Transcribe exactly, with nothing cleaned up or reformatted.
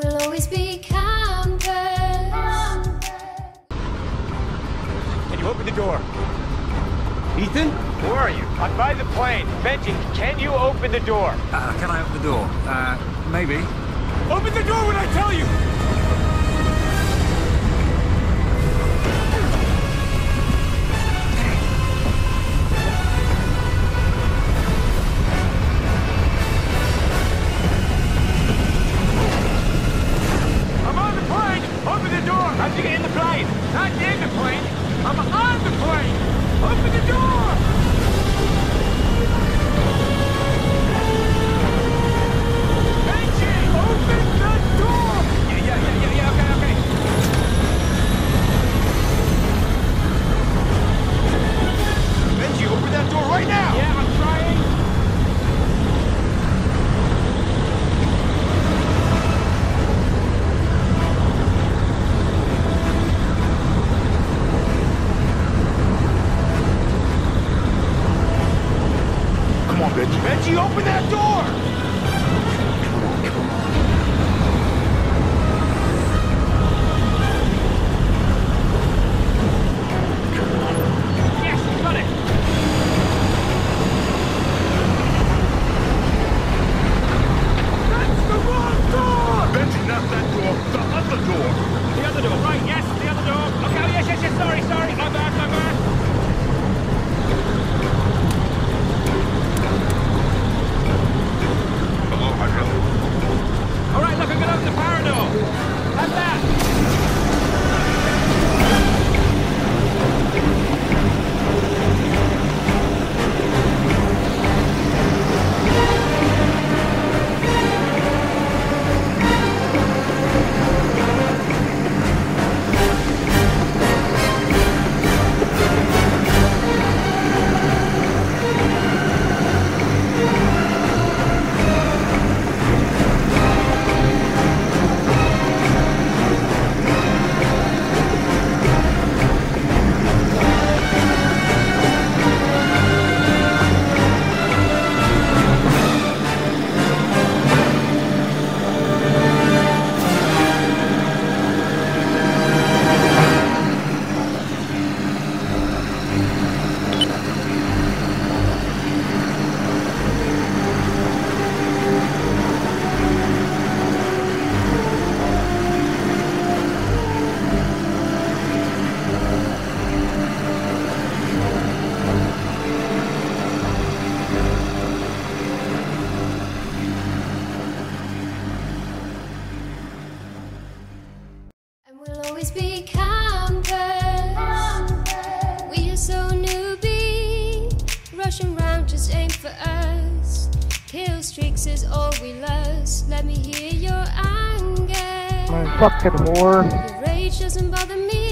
we'll always be campers. Can you open the door? Ethan? Where are you? I'm by the plane. Benji, can you open the door? Uh, can I open the door? Uh, maybe. Open the door when I tell you! I'm on the plane! Open the door! How'd you get in the plane? Not in the plane! I'm on the plane! Open the door! Benji! Open the door! Yeah, yeah, yeah, yeah, yeah, okay, okay. Benji, open that door right now! Yeah, I'm trying. Come on, Benji. Benji, open that door! Yes, got it! That's the wrong door! Benji, not that door. The other door. The other door, right, yes, the other door. Okay, oh, yes, yes, yes, sorry, sorry, my bad, my bad. Hello, hi, hello. All right, look, I'm gonna open the power door. Have that. And we'll always be campers. We are so newbie, rushing round just ain't for us. Kill streaks is all we lust. Let me hear your anger. My fucking whore. Your rage doesn't bother me.